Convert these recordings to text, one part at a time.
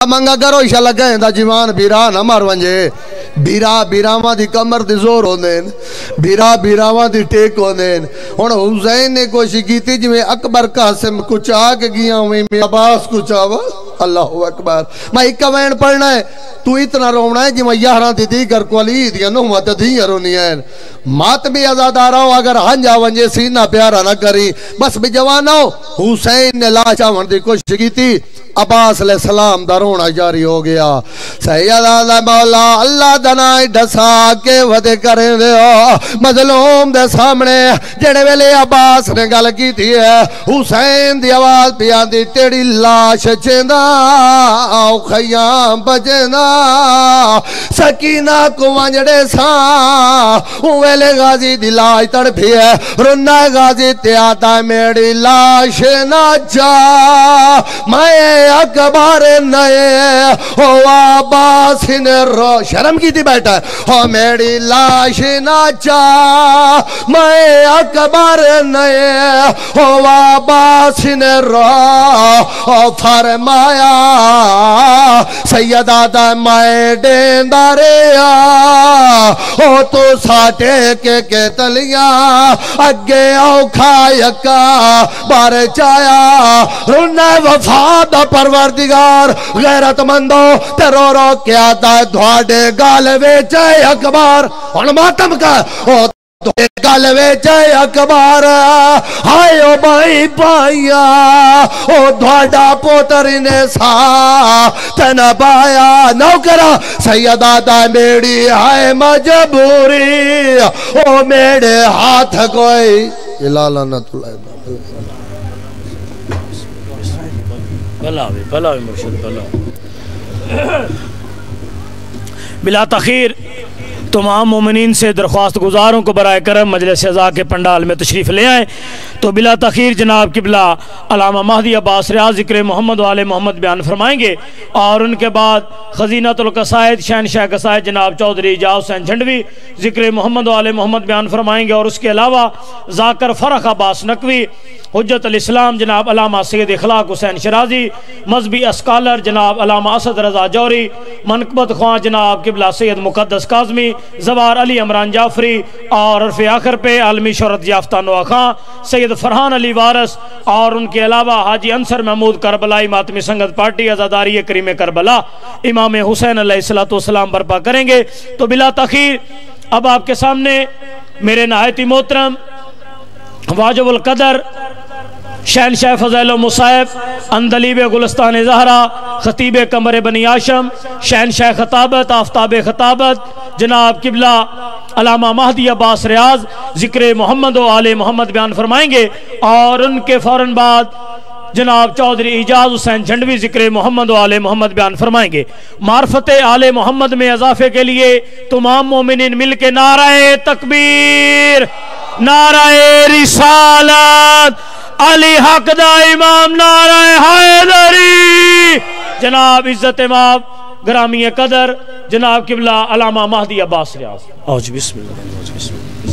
منگا کرو انشاءاللہ کہیں دا جیوان بیرا نہ مار ونجے بیرا بیراواں دی کمر دی زور ہوندین بیرا بیراواں دی ٹیک ہوندین ہن حسین نے کوشش کیتی جویں اکبر قاسم کو چاہ کے گیا میں عباس کو چاوا اللہ اکبر میں ایک وین پڑھنا ہے تو اتنا رونا ہے جی میں یہاں دی دیگر کو علی دیا نومت دیگر ہونی ہے مات بھی ازادارہ ہو اگر ہنجا ونجے سینہ پیارا نہ کری بس بھی جوانو حسین نے لاچا وندی کوشش کی تھی عباس علیہ السلام دا رونا جاری ہو گیا سید آدھا مولا اللہ دنائی ڈھسا کے ودے کریں دے مظلوم دے سامنے جڑے ویلے عباس نے گل کی تھی ہے حسین دی آواز پیان دی تیڑی لاش چیندہ آو خیام بجیندہ سکینہ کو وانجڑے ساں ویلے غازی دی لاش تڑپی ہے رنہ غازی تیاتا میری لاش نہ جا میں اکبر نئے ہو عباس نے رو شرم کی تھی بیٹھا ہو میری لاش نہ جا میں اکبر نئے ہو عباس نے رو فرمایا سیدہ دا میں دیندہ ریا ہو تو ساٹے کے تلیاں اگے اوکھا یکا بار چایا رنہ وفاد پروردگار غیرت مندو تیرو رو کیا دا دھواڈے گال ویچے اکبار ان ماتم کا دھواڈے گال ویچے اکبار ہائے او بھائی پایا او دھواڈا پوتر نے سا تینا پایا نوکرہ سیدہ دا میری ہائے مجبوری او میرے ہاتھ کوئی لعنت اللہ بلا ہوئی مرشد بلا بلا تخیر تمام مومنین سے درخواست گزاروں کو برائے کرم مجلس اعزا کے پنڈال میں تشریف لے آئیں تو بلا تخیر جناب قبلہ علامہ مہدی عباس ریاض ذکر محمد و آل محمد بیان فرمائیں گے اور ان کے بعد خزینۃ القصائد شہنشاہ قصائد جناب چودھری اعجاز حسین جھنڈوی ذکر محمد و آل محمد بیان فرمائیں گے اور اس کے علاوہ ذاکر فرخ عباس نقوی حجت الاسلام جناب علامہ سید اخلاق حسین شرازی مذہبی اسکالر جناب علامہ اسد رضا جوری منقبت خواہ جناب قبلہ سید مقدس کاظمی زوار علی عمران جعفری اور عرف آخر پہ عالمی شہرت یافتہ نوح خان سید فرحان علی وارث اور ان کے علاوہ حاجی انصر محمود کربلائی ماتمی سنگت پارٹی عزاداری کریم کربلا امام حسین علیہ السلام برپا کریں گے تو بلا تاخیر اب آپ کے سامنے میرے نہایت محترم واجب القدر شہنشاہ فضائل و مصائب اندلیب گلستان زہرا خطیب قمر بنی ہاشم شہنشاہ خطابت آفتاب خطابت جناب قبلہ علامہ مہدی عباس ریاض ذکر محمد و آل محمد بیان فرمائیں گے اور ان کے فوراً بعد جناب چودھری اعجاز حسین جھنڈوی ذکر محمد و آل محمد بیان فرمائیں گے معرفت آل محمد میں اضافے کے لیے تمام مومنین مل کے نعرہ تکبیر نعرہ رسالت علی حق دا امام نعرہ حیدری جناب عزت امام گرامی قدر جناب قبلہ علامہ مہدی عباس ریاض اوج بسم اللہ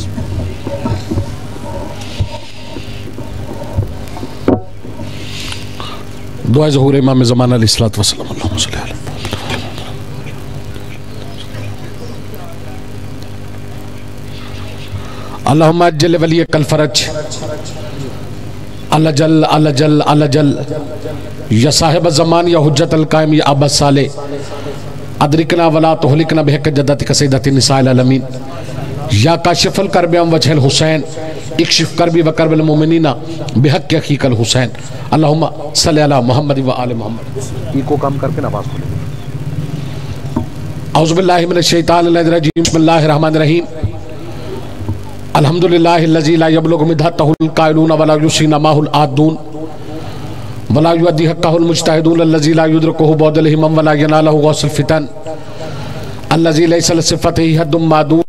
دعائے ظہور امام زمان علیہ السلام اللہم صلی اللہ علیہ اللہم اجل ولی کل فرج اللہ جل اللہ جل اللہ جل یا صاحب الزمان یا حجت القائم یا ابا صالح ادرکنا ولا تہلکنا بحق جدتک سیدت نساء العالمین یا کاشف الکرب ام وجہ الحسین اکشف کربی و کرب المومنین بحق اخیک الحسین اللہم صلی علی محمد و آل محمد یہ کو کام کر کے نواز کھولے اعوذ باللہ من الشیطان الرجیم بسم اللہ الرحمن الرحیم الحمدللہ اللذی لا یبلغ مدحتہ القائلون ولا یسین ماہ العادون ولا یؤدی حقہ المجتہدون اللذی لا یدرکہ بعد الہمم ولا ینالہ غوث الفتن اللذی لیس لصفتہ حد معدون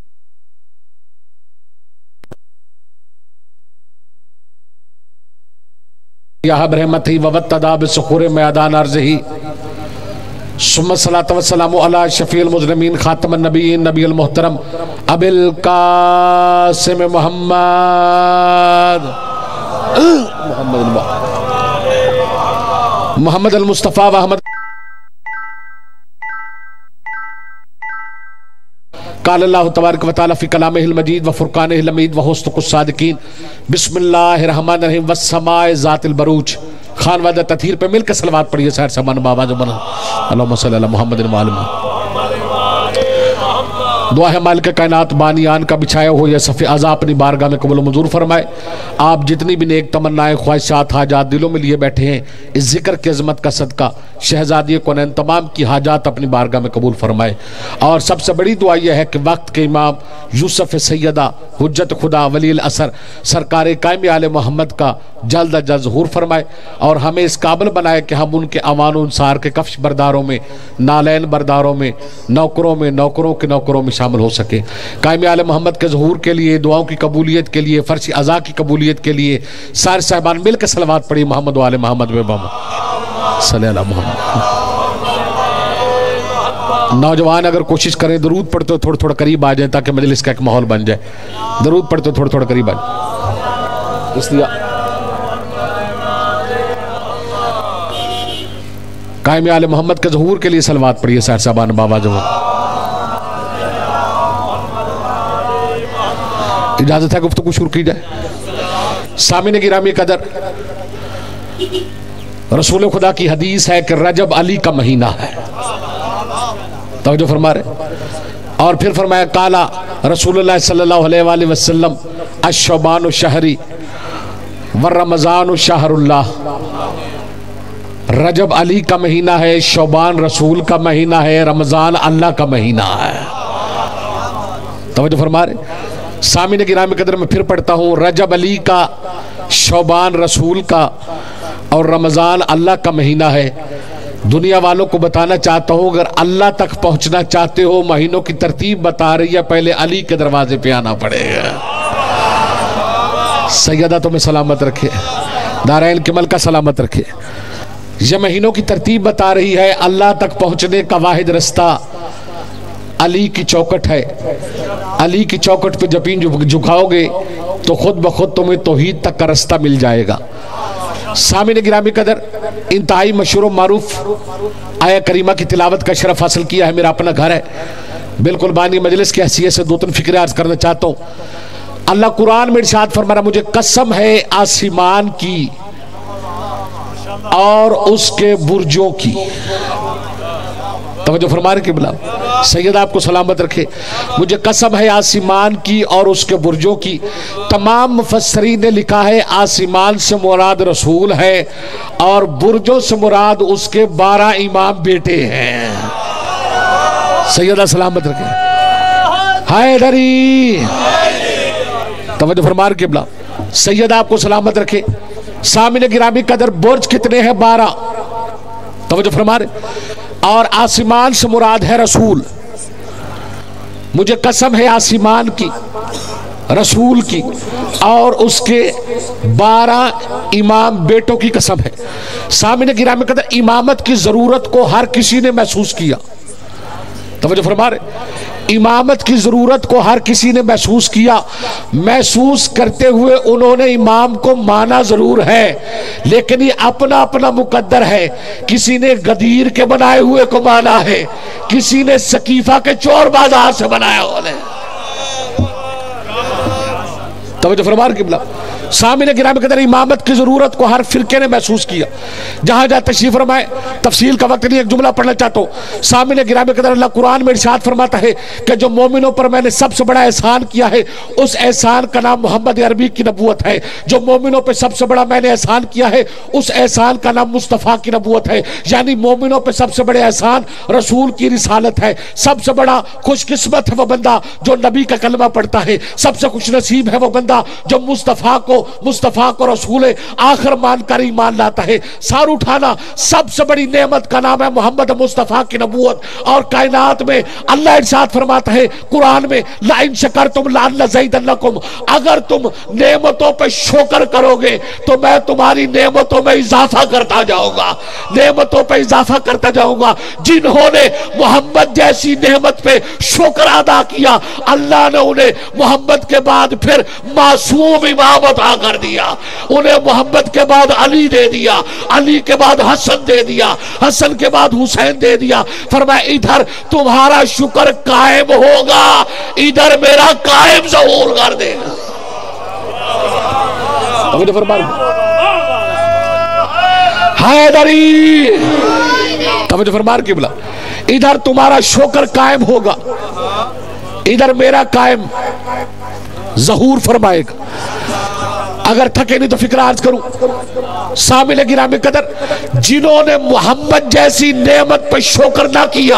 یا برحمتہ ووتدا بسخور میادان ارضہی ثم الصلاة والسلام علی شفیع المظلمین خاتم النبیین نبی المحترم ابی القاسم محمد المصطفیٰ و احمد قال اللہ تبارک و تعالی فی کلامہ المجید و فرقانہ الحمید و حسن الصادقین بسم اللہ الرحمن الرحیم والسماء ذات البروج. خان وعدہ تطہیر پہ مل کے صلوات پڑھیے سائر سامان بابا جو بنا. اللہم صلی اللہ محمد المعلم. دعا ہے مالک کائنات بانیان کا بچھایا ہو یہ صف اعضاء اپنی بارگاہ میں قبول و منظور فرمائے. آپ جتنی بھی نیک تمنائیں خواہشات حاجات دلوں میں لیے بیٹھے ہیں اس ذکر کی عظمت کا صدقہ شہزادی کونین تمام کی حاجات اپنی بارگاہ میں قبول فرمائے. اور سب سے بڑی دعا یہ ہے کہ وقت کے امام یوسف سیدہ حجت خدا ولی الاثر سرکار قائم آل محمد کا جلد از جلد ظہور فرمائے اور ہمیں اس قابل بنائے کہ ہم ان کے امان و انصار کے کفش برداروں میں نالین برداروں میں نوکروں کے نوکروں میں شامل ہو سکے. قائم آل محمد کے ظہور کے لیے دعاؤں کی قبولیت کے لیے فرش عزا کی قبولیت کے لیے سارے صاحبان مل کے صلوات پڑھی محمد و آل محمد میں محمد صلی اللہ محمد. نوجوان اگر کوشش کریں درود پڑھتے ہو تھوڑا تھوڑا قریب آ جائیں تاکہ مجلس کا ایک ماحول بن جائے. درود پڑھتے ہو تھوڑا تھوڑا قریب آ جائیں. اس لیے قائم آل محمد کے ظہور کے لیے صلوات پڑھیے سائر صاحبان بابا جو. اجازت ہے گفتگو شروع کی جائے. سامعین گرامی قدر رسول خدا کی حدیث ہے کہ رجب علی کا مہینہ ہے. توجہ فرما رہے. اور پھر فرمایا قالا رسول اللہ صلی اللہ علیہ وآلہ وسلم الشعبان شہری والرمضان شہر اللہ. رجب علی کا مہینہ ہے, شعبان رسول کا مہینہ ہے, رمضان اللہ کا مہینہ ہے. توجہ فرما رہے. سامعین گرامی قدر میں پھر پڑھتا ہوں رجب علی کا, شعبان رسول کا اور رمضان اللہ کا مہینہ ہے. دنیا والوں کو بتانا چاہتا ہوں اگر اللہ تک پہنچنا چاہتے ہو مہینوں کی ترتیب بتا رہی ہے پہلے علی کے دروازے پہ آنا پڑے گا. سیدہ تمہیں سلامت رکھے, دارین کمل کا سلامت رکھے. یہ مہینوں کی ترتیب بتا رہی ہے. اللہ تک پہنچنے کا واحد رستہ علی کی چوکٹ ہے. علی کی چوکٹ پہ جبین جھکاؤ گے تو خود بخود تمہیں توحید تک کا رستہ مل جائے گا. سامعین گرامی قدر انتہائی مشہور و معروف آیہ کریمہ کی تلاوت کا شرف حاصل کیا ہے. میرا اپنا گھر ہے, بالکل بانی مجلس کی حیثیت سے دو تین فکریں عرض کرنا چاہتا ہوں. اللہ قرآن میں ارشاد فرما رہا مجھے قسم ہے آسمان کی اور اس کے برجوں کی. توجہ فرما رہے قبلہ سید آپ کو سلامت رکھے. مجھے قسم ہے آسمان کی اور اس کے برجوں کی. تمام مفسرین نے لکھا ہے آسمان سے مراد رسول ہے اور برجوں سے مراد اس کے 12 امام بیٹے ہیں. سیدہ سلامت رکھے. حیدری توجہ فرما رہے قبلہ سید آپ کو سلامت رکھے. سامعین گرامی قدر برج کتنے ہیں؟ 12. توجہ فرما رہے. اور آسمان سے مراد ہے رسول. مجھے قسم ہے آسمان کی, رسول کی اور اس کے 12 امام بیٹوں کی قسم ہے. سامعین گرامی قدر امامت کی ضرورت کو ہر کسی نے محسوس کیا. توجہ فرما رہے. امامت کی ضرورت کو ہر کسی نے محسوس کیا. محسوس کرتے ہوئے انہوں نے امام کو مانا ضرور ہے لیکن یہ اپنا اپنا مقدر ہے. کسی نے غدیر کے بنائے ہوئے کو مانا ہے, کسی نے سقیفہ کے چور بازار سے بنایا ہوئے. توجہ فرما رہے قبلہ سامعین گرامی قدر امامت کی ضرورت کو ہر فرقے نے محسوس کیا. جہاں جہاں تشریف فرمائے, تفصیل کا وقت نہیں, ایک جملہ پڑھنا چاہتا ہوں. سامعین گرامی قدر اللہ قرآن میں ارشاد فرماتا ہے کہ جو مومنوں پر میں نے سب سے بڑا احسان کیا ہے اس احسان کا نام محمد عربی کی نبوت ہے. جو مومنوں پہ سب سے بڑا میں نے احسان کیا ہے اس احسان کا نام مصطفیٰ کی نبوت ہے. یعنی مومنوں پہ سب سے بڑے احسان رسول کی رسالت ہے. سب سے بڑا خوش قسمت ہے وہ بندہ جو نبی کا کلمہ پڑھتا ہے. سب سے خوش نصیب ہے وہ بندہ جو مصطفیٰ کو رسول آخر مان کر ایمان لاتا ہے. سار اٹھانا سب سے بڑی نعمت کا نام ہے محمد مصطفیٰ کی نبوت. اور کائنات میں اللہ ارشاد فرماتا ہے قرآن میں لَإِن شَكَرْتُمْ لَأَزِيدَنَّكُمْ, اگر تم نعمتوں پہ شکر کرو گے تو میں تمہاری نعمتوں میں اضافہ کرتا جاؤں گا, نعمتوں پہ اضافہ کرتا جاؤں گا. جنہوں نے محمد جیسی نعمت پہ شکر ادا کیا اللہ نے انہیں محمد کے بعد پھر معصوم امامت عطا کر دیا، انہیں محمد کے بعد علی دے دیا، علی کے بعد حسن دے دیا، حسن کے بعد حسین دے دیا۔ فرمایا ادھر تمہارا شکر قائم ہوگا، ادھر میرا قائم ظہور کر دے گا۔ حیدری توجہ فرما رہے قبلہ، ادھر تمہارا شکر قائم ہوگا، ادھر میرا قائم ظہور فرمائے گا۔ اگر تھکے نہیں تو فکر عرض کروں، سامنے گرامی قدر، جنہوں نے محمد جیسی نعمت پہ شکر نہ کیا،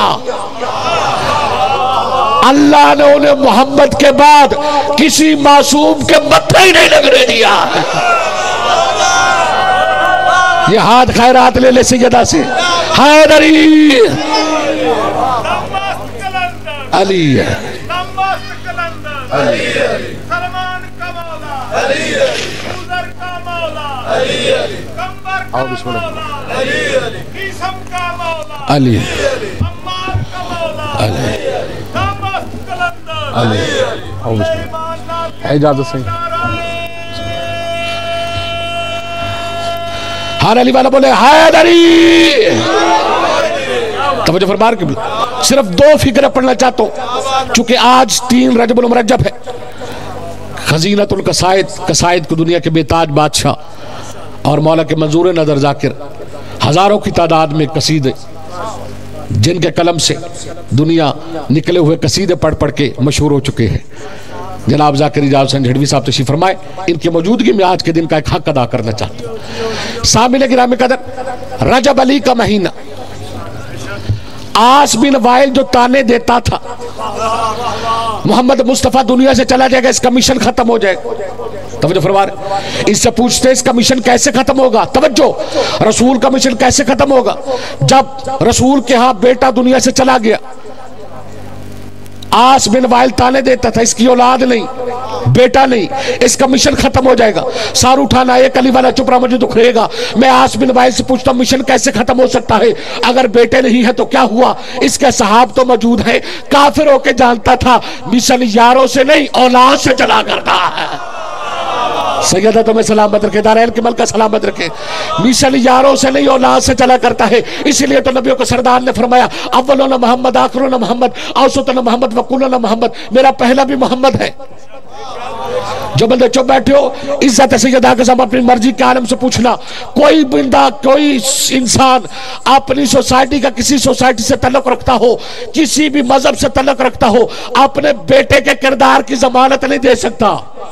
اللہ نے انہیں محمد کے بعد کسی معصوم کے متھے ہی نہیں لگنے دیا۔ یہ ہاتھ خیرات لے لے سیدہ سے، حیدری علی ہے، سلمان کا مولا، عزر کا مولا، کمبر کا مولا، قیسم کا مولا، عمار کا مولا، دمشق قلندر، سلیمان ناطق، اجازت سے ہر علی والا بولے حیدری۔ توجہ فرما رہے قبلہ، صرف دو فکریں پڑھنا چاہتا ہوں چونکہ آج 3 رجب المرجب ہے۔ خزینۃ القصائد، قصائد کو دنیا کے بے تاج بادشاہ اور مولا کے منظور نظر ذاکر ہزاروں کی تعداد میں قصیدے جن کے قلم سے دنیا نکلے ہوئے قصیدے پڑھ پڑھ کے مشہور ہو چکے ہیں۔ جناب ذاکر اجاز حسین جھڑوی صاحب تشریف فرمائے، ان کی موجودگی میں آج کے دن کا ایک حق ادا کرنا چاہتا ہوں۔ سامعین گرامی قدر، رجب علی کا مہینہ، عاص بن وائل جو تانے دیتا تھا محمد مصطفیٰ دنیا سے چلا جائے گا، اس کا مشن ختم ہو جائے گا، توجہ فرما رہے، اس سے پوچھتے اس کا مشن کیسے ختم ہوگا؟ توجہ، رسول کا مشن کیسے ختم ہوگا؟ جب رسول کے ہاں بیٹا دنیا سے چلا گیا، عاص بن وائل تانے دیتا تھا اس کی اولاد نہیں، بیٹا نہیں، اس کا مشن ختم ہو جائے گا۔ سار اٹھانا ایک علی والا چپ رہا، مجھے دکھ رہے گا۔ میں عاص بن وائل سے پوچھتا ہوں مشن کیسے ختم ہو سکتا ہے؟ اگر بیٹے نہیں ہے تو کیا ہوا؟ اس کے صحاب تو موجود ہیں، کافر ہو کے جانتا تھا مشن یاروں سے نہیں اولاد سے چلا کرتا ہے۔ سیدہ تمہیں سلامت رکھے، دارین کے ملکہ سلامت رکھے، مشن یاروں سے نہیں اولاد سے چلا کرتا ہے۔ اس لیے تو نبیوں کو سردار نے فرمایا اولون محمد آخرون محمد اوسطون محمد وقولون محمد، میرا پہلا بھی محمد ہے۔ جو بندے چپ بیٹھے ہو، عزت سیدہ کے ساتھ اپنی مرضی کے عالم سے پوچھنا، کوئی بندہ کوئی انسان اپنی سوسائٹی کا کسی سوسائٹی سے تعلق رکھتا ہو، کسی بھی مذہب سے تعلق رکھتا ہو، اپنے بیٹے کے کردار کی ضمانت نہیں دے سکتا۔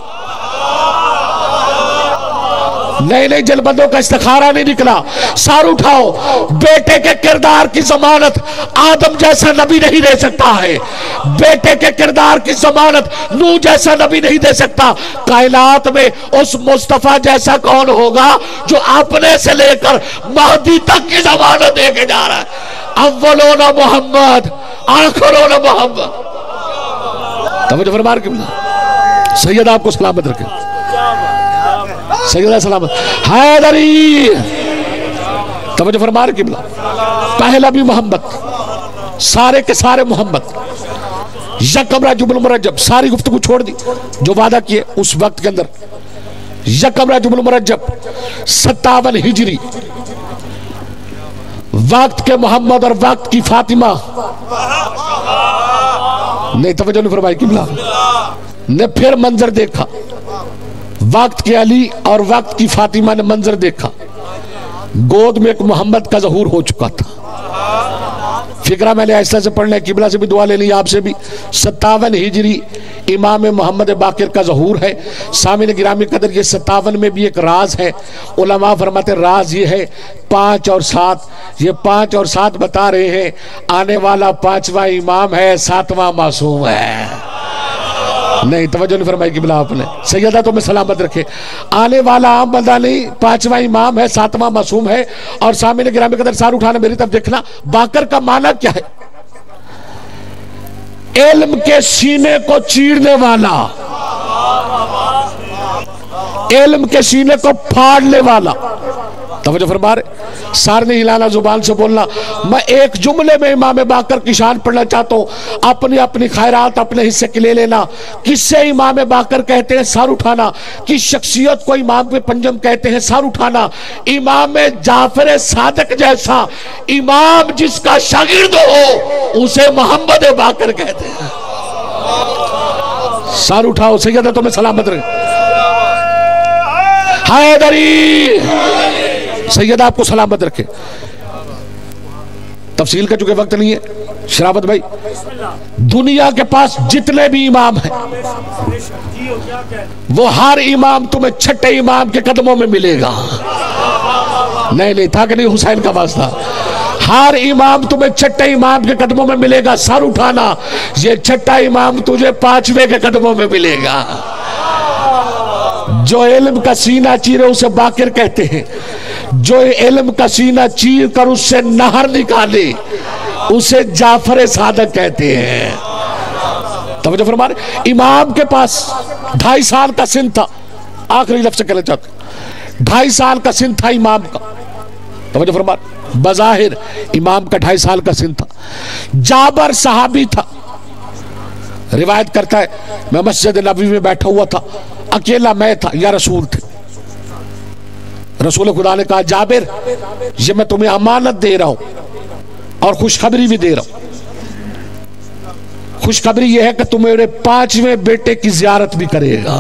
نہیں جل بندوں کا استخارہ نہیں نکلا، سار اٹھاؤ، بیٹے کے کردار کی ضمانت آدم جیسا نبی نہیں دے سکتا ہے، بیٹے کے کردار کی ضمانت نوح جیسا نبی نہیں دے سکتا۔ کائنات میں اس مصطفیٰ جیسا کون ہوگا جو اپنے سے لے کر مہدی تک کی ضمانت دے کے جا رہا ہے؟ اولون محمد آخرون محمد۔ توجہ فرما رہے ہیں، سید آپ کو سلامت رکھے، سیدہ سلامت، حیدری توجہ فرما رہے قبلہ، پہلا بھی محمد، سارے کے سارے محمد، یکم رجب المرجب، ساری گفتگو چھوڑ دی جو وعدہ کیے اس وقت کے اندر، یکم رجب المرجب 57 ہجری، وقت کے محمد اور وقت کی فاطمہ نے توجہ نہیں فرمائی قبلہ، نے پھر منظر دیکھا، وقت کے علی اور وقت کی فاطمہ نے منظر دیکھا، گود میں ایک محمد کا ظہور ہو چکا تھا۔ فکرہ میں نے ایسا سے پڑھنا ہے، قبلہ سے بھی دعا لینی آپ سے بھی، 57 ہجری امام محمد باقر کا ظہور ہے۔ سامعین گرامی قدر، یہ 57 میں بھی ایک راز ہے، علماء فرماتے ہیں راز یہ ہے 5 اور 7، یہ 5 اور 7 بتا رہے ہیں آنے والا 5واں امام ہے، 7واں معصوم ہے۔ نہیں توجہ نہیں فرمائی قبلہ آپ نے، سیدہ تو میں سلامت رکھے، آنے والا عام بندہ نہیں، 5واں امام ہے، 7واں معصوم ہے۔ اور سامعین گرامی قدر سار اٹھانا میری طرف دیکھنا، باقر کا معنی کیا ہے؟ علم کے سینے کو چیرنے والا، علم کے سینے کو پھاڑنے والا، توجہ فرما رہے، سار نہیں ہلانا، زبان سے بولنا۔ میں ایک جملے میں امام باقر کی شان پڑھنا چاہتا ہوں، اپنی اپنی خیرات اپنے حصے کے لے لینا۔ کس سے امام باقر کہتے ہیں؟ سر اٹھانا۔ کس شخصیت کو امام پہ پنجم کہتے ہیں؟ سر اٹھانا۔ امام جعفر صادق جیسا امام جس کا شاگرد ہو اسے محمد باقر کہتے ہیں۔ سر اٹھاؤ، سیدہ تمہیں سلامت رہے۔ حیدری، سید آپ کو سلامت رکھے۔ تفصیل کا چونکہ وقت نہیں ہے، شرافت بھائی، دنیا کے پاس جتنے بھی امام ہیں وہ ہر امام تمہیں چھٹے امام کے قدموں میں ملے گا۔ نہیں تھا کہ نہیں، حسین کا واسطہ، ہر امام تمہیں چھٹے امام کے قدموں میں ملے گا۔ سر اٹھانا، یہ چھٹا امام تجھے پانچویں کے قدموں میں ملے گا۔ جو علم کا سینہ چیرے اسے باقر کہتے ہیں، جو علم کا سینہ چیر کر اس سے نہر نکالے اسے جعفر صادق کہتے ہیں۔ توجہ فرما رہے، امام کے پاس 2.5 سال کا سن تھا، آخری لفظ کہنا چاہتا ہوں، 2.5 سال کا سن تھا امام کا۔ توجہ فرما رہے، بظاہر امام کا 2.5 سال کا سن تھا۔ جابر صحابی تھا، روایت کرتا ہے میں مسجد نبوی میں بیٹھا ہوا تھا، اکیلا میں تھا یا رسول تھے۔ رسول خدا نے کہا جابر یہ میں تمہیں امانت دے رہا ہوں اور خوشخبری بھی دے رہا ہوں۔ خوشخبری یہ ہے کہ تم میرے 5ویں بیٹے کی زیارت بھی کرے گا۔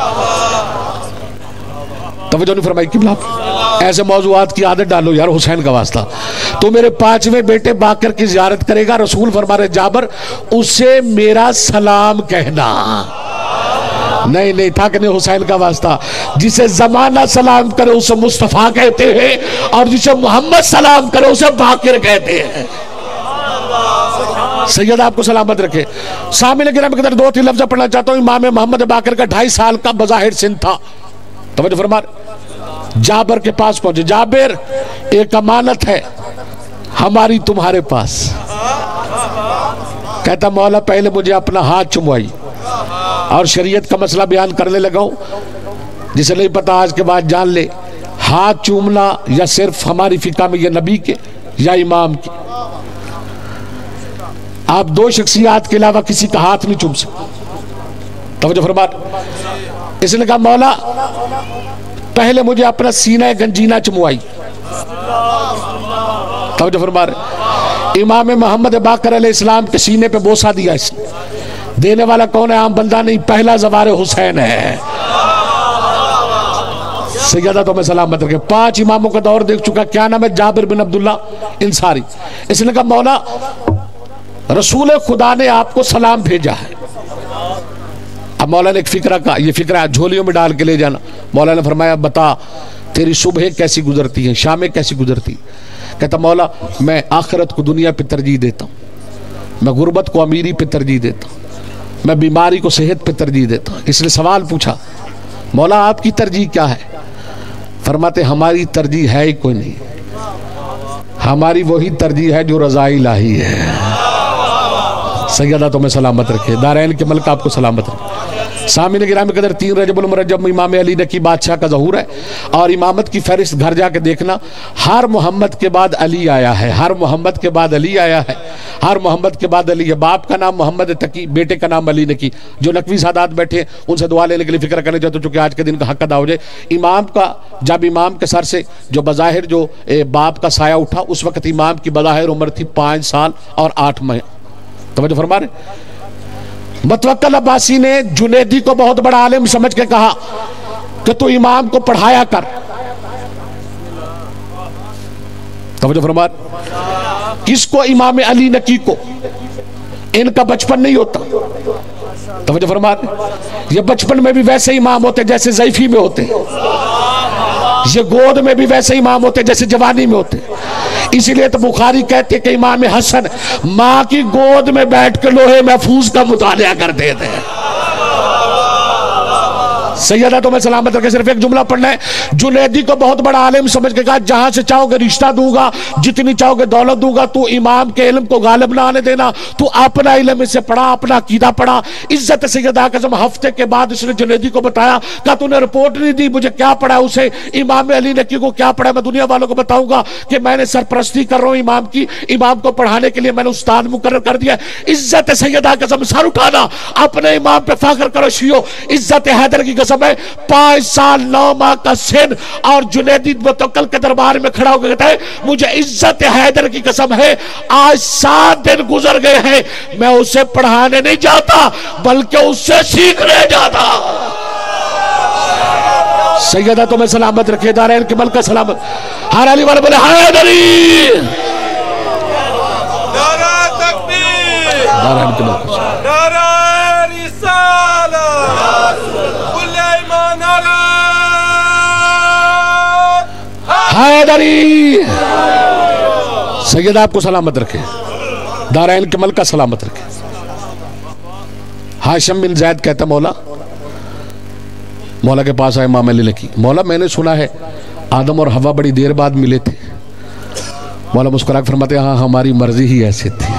توجہ نہیں فرمائی قبلہ، ایسے موضوعات کی عادت ڈالو یار، حسین کا واسطہ۔ تو میرے 5ویں بیٹے باقر کی زیارت کرے گا۔ رسول فرما رہے جابر اسے میرا سلام کہنا۔ نہیں تھا کہ نہیں، حسین کا واسطہ، جسے زمانہ سلام کرے اسے مصطفیٰ کہتے ہیں اور جسے محمد سلام کرے اسے باقر کہتے ہیں۔ سید آپ کو سلامت رکھے۔ سامعین کرام کے اندر 2-3 لفظ پڑھنا چاہتا ہوں۔ امام محمد باقر کا 2.5 سال کا بظاہر سن تھا۔ توجہ فرما، جابر کے پاس پہنچے، جابر ایک امانت ہے ہماری تمہارے پاس۔ کہتا مولا پہلے مجھے اپنا ہاتھ چموائی، اور شریعت کا مسئلہ بیان کرنے لگا ہوں، جسے نہیں پتا آج کے بعد جان لے، ہاتھ چومنا یا صرف ہماری فقہ میں یہ نبی کے یا امام کے، آپ 2 شخصیات کے علاوہ کسی کا ہاتھ نہیں چوم سکتے۔ توجہ فرما، اس نے کہا مولا پہلے مجھے اپنا سینہ گنجینہ چموائی۔ توجہ فرما رہے، امام محمد باقر علیہ السلام کے سینے پہ بوسہ دیا اس نے۔ دینے والا کون ہے؟ عام بندہ نہیں، پہلا زوار حسین ہے۔ سیدہ تو میں سلامت رکھے، 5 اماموں کا دور دیکھ چکا۔ کیا نام ہے؟ جابر بن عبداللہ انصاری۔ اس نے کہا مولا رسول خدا نے آپ کو سلام بھیجا ہے۔ اب مولا نے ایک فکرہ کہا، یہ فکرہ جھولیوں میں ڈال کے لے جانا۔ مولا نے فرمایا بتا تیری صبح کیسی گزرتی ہیں، شامیں کیسی گزرتی؟ کہتا مولا میں آخرت کو دنیا پہ ترجیح دیتا ہوں، میں غربت کو امیری پہ ترجیح دیتا ہوں، میں بیماری کو صحت پہ ترجیح دیتا ہوں۔ اس نے سوال پوچھا مولا آپ کی ترجیح کیا ہے؟ فرماتے ہماری ترجیح ہے ہی کوئی نہیں، ہماری وہی ترجیح ہے جو رضا الہی ہے۔ سیدہ تو میں سلامت رکھے، دارین کے ملک آپ کو سلامت رکھے۔ سامعین گرامی قدر 3 رجب المرجب امام علی نقی بادشاہ کا ظہور ہے، اور امامت کی فہرست گھر جا کے دیکھنا، ہر محمد کے بعد علی آیا ہے، ہر محمد کے بعد علی آیا ہے، ہر محمد کے بعد علی ہے۔ باپ کا نام محمد تقی، بیٹے کا نام علی نقی۔ جو نقوی سادات بیٹھے ان سے دعا لینے کے لیے فکر کرنے چاہتے چونکہ آج کے دن کا حق ادا ہو جائے۔ امام کا جب امام کے سر سے جو بظاہر جو باپ کا سایہ اٹھا، اس وقت امام کی بظاہر عمر تھی 5 سال اور 8 ماہ۔ توجہ فرما رہے، متوکل عباسی نے جنیدی کو بہت بڑا عالم سمجھ کے کہا کہ تو امام کو پڑھایا کر۔ توجہ فرما، کس کو؟ امام علی نقی کو۔ ان کا بچپن نہیں ہوتا، توجہ فرما، یہ بچپن میں بھی ویسے امام ہوتے جیسے ضعیفی میں ہوتے، یہ گود میں بھی ویسے امام ہوتے جیسے جوانی میں ہوتے۔ اسی لیے تو بخاری کہتے کہ امام حسن ماں کی گود میں بیٹھ کے لوہے محفوظ کا مطالعہ کرتے تھے۔ سیدہ تو میں سلامت رکھے، صرف ایک جملہ پڑھنا ہے۔ جنیدی کو بہت بڑا عالم سمجھ کے کہا جہاں سے چاہو گے رشتہ دوں گا، جتنی چاہو گے دولت دوں گا، تو امام کے علم کو غالب نہ آنے دینا، تو اپنا علم اسے پڑھا، اپنا عقیدہ پڑھا۔ عزت سیدہ اعظم ہفتے کے بعد اس نے جنیدی کو بتایا، کہا تو نے رپورٹ نہیں دی مجھے کیا پڑھا اسے، امام علی نقی کو کیا پڑھا، میں دنیا والوں کو بتاؤں گا کہ میں نے سرپرستی کر رہا ہوں امام کی، امام کو پڑھانے کے لیے میں نے استاد مقرر کر دیا۔ عزت سیدہ اعظم سر اٹھانا، اپنے امام پہ فخر کرو شیعو۔ عزت حیدر کی قسم ہے 5 سال 9 ماہ کا سن، اور جنیدی متوکل کے دربار میں کھڑا ہو کے کہتا ہے مجھے عزت حیدر کی قسم ہے آج 7 دن گزر گئے ہیں میں اسے پڑھانے نہیں جاتا بلکہ اس سے سیکھنے جاتا۔ سیدہ تو میں سلامت رکھے، دارین کے ملکہ سلامت، ہر علی والے بولے حیدری، نعرہ تکبیر، دارین کے ملکہ سلامت، نعرہ رسالت، کل ایمان نعرہ حیدری۔ سیدہ آپ کو سلامت رکھے، دارین کے ملکہ سلامت رکھے۔ ہاشم بن زید کہتا مولا کے پاس آئے امام علی نقی، مولا میں نے سنا ہے آدم اور حوا بڑی دیر بعد ملے تھے۔ مولا مسکرا کے فرماتے ہاں ہماری مرضی ہی ایسے تھی۔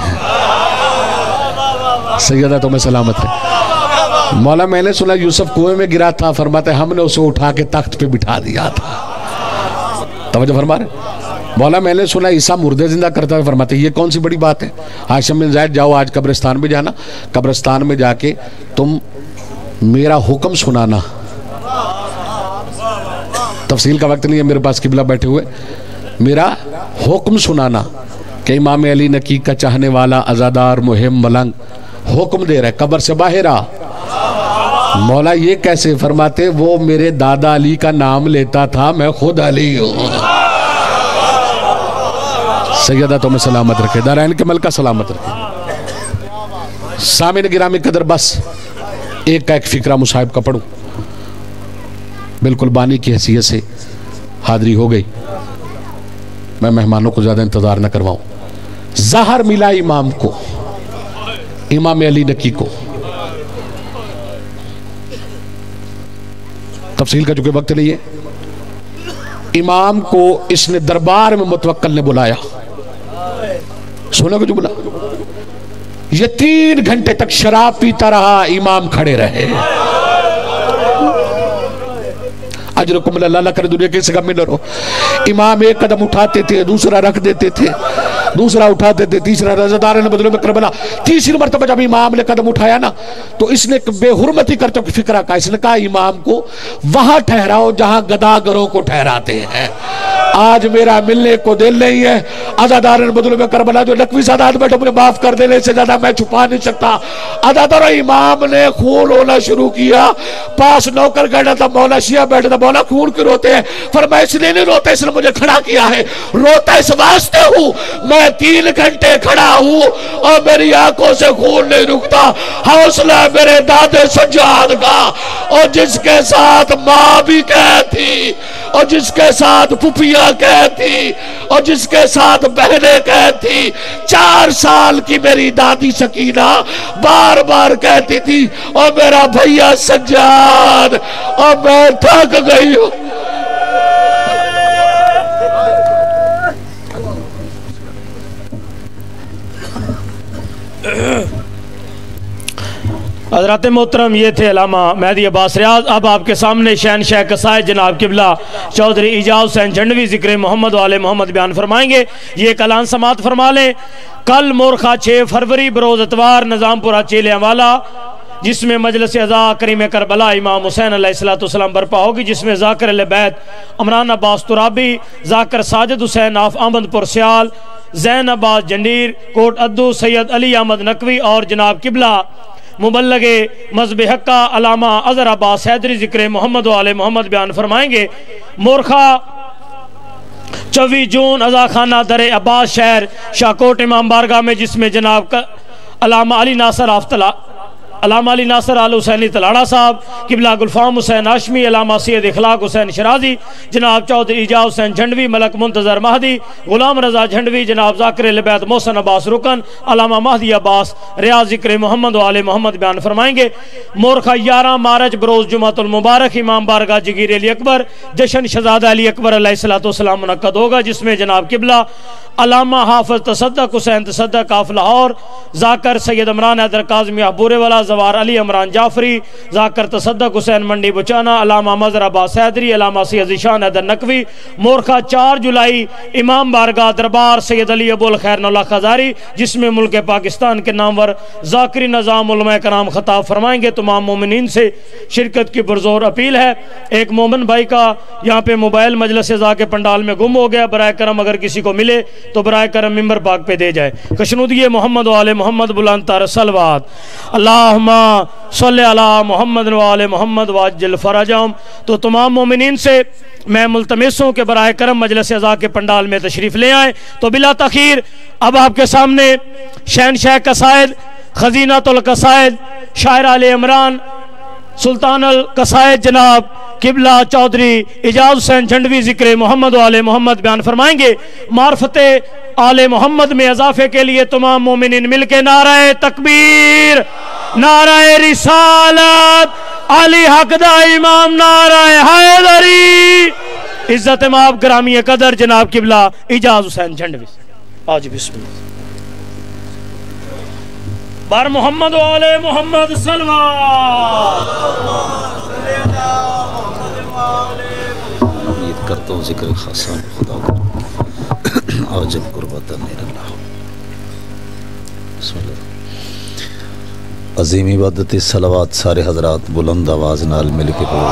سیدہ تو میں سلامت ہے۔ مولا میں نے سنا یوسف کنویں میں گرا تھا، فرماتے ہم نے اسے اٹھا کے تخت پہ بٹھا دیا تھا۔ توجہ فرما رہے۔ مولا میں نے سنا عیسیٰ مردے زندہ کرتا ہے، فرماتے یہ کون سی بڑی بات ہے۔ ہاشم بن زید جاؤ آج قبرستان میں جانا، قبرستان میں جا کے تم میرا حکم سنانا۔ تفصیل کا وقت نہیں ہے میرے پاس، قبلہ بیٹھے ہوئے، میرا حکم سنانا کہ امام علی نقی کا چاہنے والا عزادار مہم ملنگ حکم دے رہا ہے قبر سے باہر آ۔ مولا یہ کیسے؟ فرماتے وہ میرے دادا علی کا نام لیتا تھا، میں خود علی ہوں۔ سیدہ تو میں سلامت رکھے، دارین کے ملکہ سلامت رکھے۔ سامعین گرامی قدر بس ایک کا ایک فکرہ مصاحب کا پڑھوں، بالکل بانی کی حیثیت سے حاضری ہو گئی، میں مہمانوں کو زیادہ انتظار نہ کرواؤں۔ ظہر ملا امام کو، امام علی نقی کو، تفصیل کا چونکہ وقت نہیں ہے، امام کو اس نے دربار میں متوکل نے بلایا۔ سنو گے جملہ، یہ 3 گھنٹے تک شراب پیتا رہا، امام کھڑے رہے۔ اجرکم اللہ اللہ کرے دنیا کے سگم میں نہ رہو۔ امام ایک قدم اٹھاتے تھے، دوسرا رکھ دیتے تھے، دوسرا اٹھاتے تھے، تیسرا رضادار نے بدلوں میں کربلا۔ تیسری مرتبہ جب امام نے قدم اٹھایا نا تو اس نے بے حرمتی کرتے ہوئے فکرہ کہا، اس نے کہا امام کو وہاں ٹھہراؤ جہاں گداگروں کو ٹھہراتے ہیں۔ آج میرا ملنے کو دل نہیں ہے، عزادار نے بدلوں میں کربلا جو نقوی سادات بیٹھو مجھے معاف کر دینے سے زیادہ میں چھپا نہیں سکتا۔ عزادار امام نے خون ہونا شروع کیا، پاس نوکر بیٹھا تھا، مولا شیعہ بیٹھا تھا، مولا خون کیوں روتے ہیں؟ فرمایا اس لیے نہیں روتا، اس نے مجھے کھڑا کیا ہے، روتا اس واسطے ہوں میں 3 گھنٹے کھڑا ہوں اور میری آنکھوں سے خون نہیں رکتا۔ حوصلہ میرے دادے سجاد کا، اور جس کے ساتھ ماں بھی کہتی، اور جس کے ساتھ پھپھیاں کہتی، اور جس کے ساتھ بہنیں کہتی۔ 4 سال کی میری دادی سکینہ بار بار کہتی تھی اور میرا بھیا سجاد، اور میں تھک گئی ہوں۔ حضرات محترم یہ تھے علامہ مہدی عباس ریاض۔ اب آپ کے سامنے شہنشاہ قصائد جناب قبلہ چودھری اعجاز حسین جھنڈوی ذکر محمد و آل محمد بیان فرمائیں گے۔ یہ ایک اعلان سماعت فرما لیں۔ کل مورخہ 6 فروری بروز اتوار نظام پورہ چیلیاں والا، جس میں مجلس عزا کریم کربلا امام حسین علیہ السلام برپا ہوگی، جس میں ذاکر اہل بیت عمران عباس ترابی، ذاکر ساجد حسین آف احمد پور سیال، زین عباس جنڈیر کوٹ ادو، سید علی احمد نقوی اور جناب قبلہ مبلغ مذہب حقہ علامہ اظہر عباس حیدری ذکر محمد و آل محمد بیان فرمائیں گے۔ مورخہ 24 جون عزا خانہ در عباس شہر شاکوٹ امام بارگاہ میں، جس میں جناب علامہ علی ناصر علامہ علی ناصر آل حسینی تلاڑا صاحب، قبلہ گلفام حسین ہاشمی، علامہ سید اخلاق حسین شرازی، جناب چودھری اعجاز حسین جھنڈوی، ملک منتظر مہدی، غلام رضا جھنڈوی، جناب ذاکر البیت محسن عباس رکن، علامہ مہدی عباس، ریاض ذکر محمد و آل محمد بیان فرمائیں گے۔ مورخہ 11 مارچ بروز جمعۃ المبارک امام بارگاہ جگیر علی اکبر جشن شہزادہ علی اکبر علیہ السلام منعقد ہوگا، جس میں جناب قبلہ علامہ حافظ تصدق حسین تصدق آف لاہور، ذاکر سید عمران حیدر کاظمی احبورے والا، زوار علی عمران جعفری، ذاکر تصدق حسین منڈی بچانا، علامہ مظہر عباس حیدری، علامہ سید ذیشان حیدر نقوی۔ مورخہ 4 جولائی امام بارگاہ دربار سید علی ابو الخیر نولہ خزاری، جس میں ملک پاکستان کے نامور ذاکری نظام علماء کرام خطاب فرمائیں گے۔ تمام مومنین سے شرکت کی پرزور اپیل ہے۔ ایک مومن بھائی کا یہاں پہ موبائل مجلس اعزاز کے پنڈال میں گم ہو گیا، برائے کرم اگر کسی کو ملے تو برائے کرم ممبر پاک پہ دے جائے۔ کشنودی محمد و آل محمد بلند تر صلوات، اللہم صلی علی محمد و آل محمد واجل فرجہم۔ تو تمام مومنین سے میں ملتمس ہوں کہ برائے کرم مجلس اعزاز کے پنڈال میں تشریف لے آئیں۔ تو بلا تاخیر اب آپ کے سامنے شہنشاہ قصائد، خزینۃ القصائد، شاعر آل عمران، سلطان القصائد جناب قبلہ چودھری اعجاز حسین جھنڈوی ذکر محمد و آل محمد بیان فرمائیں گے۔ معرفت آل محمد میں اضافے کے لیے تمام مومنین مل کے نعرہ تکبیر، نعرہ رسالت، علی حق دا امام، نعرہ حیدری، عزت مآب گرامی قدر جناب قبلہ اعجاز حسین جھنڈوی۔ آج بسم اللہ بار محمد و آل محمد صلوات۔ امید کرتا ہوں ذکر خاصا خدا کا عاجل قربت امیر اللہ۔ بسم اللہ۔ عظیم عبادت صلوات سارے حضرات بلند آواز نال مل کے پڑھو۔